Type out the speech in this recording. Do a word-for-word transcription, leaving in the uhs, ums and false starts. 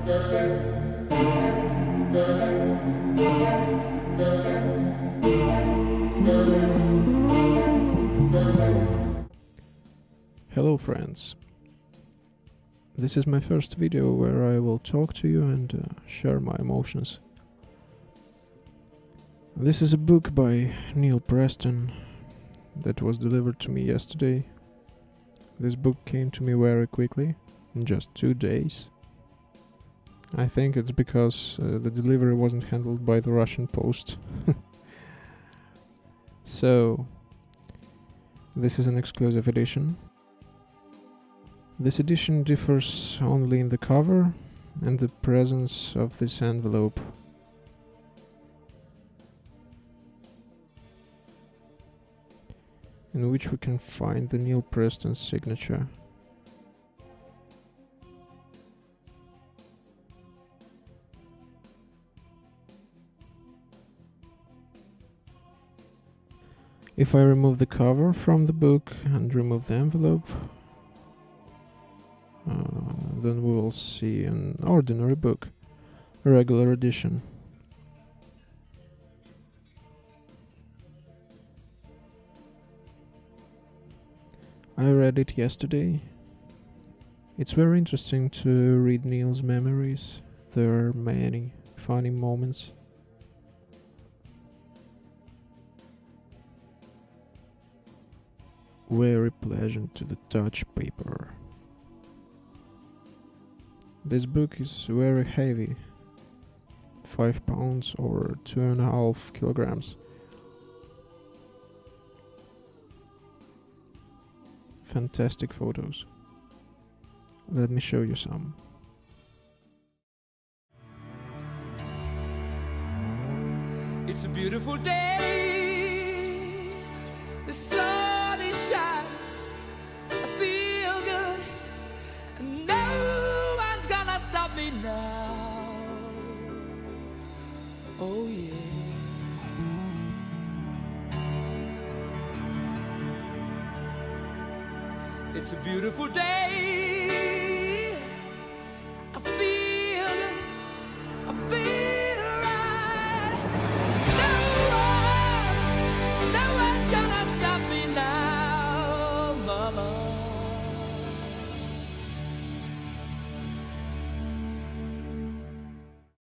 Hello friends, this is my first video where I will talk to you and uh, share my emotions. This is a book by Neal Preston that was delivered to me yesterday. This book came to me very quickly, in just two days. I think it's because uh, the delivery wasn't handled by the Russian post. So, this is an exclusive edition. This edition differs only in the cover and the presence of this envelope. In which we can find the Neal Preston signature. If I remove the cover from the book and remove the envelope, uh, then we will see an ordinary book, a regular edition. I read it yesterday. It's very interesting to read Neal's memories. There are many funny moments. Very pleasant to the touch paper. This book is very heavy, five pounds or two and a half kilograms. Fantastic photos. Let me show you some. It's a beautiful day. The sun is shining. I feel good. And no one's gonna stop me now. Oh yeah. It's a beautiful day.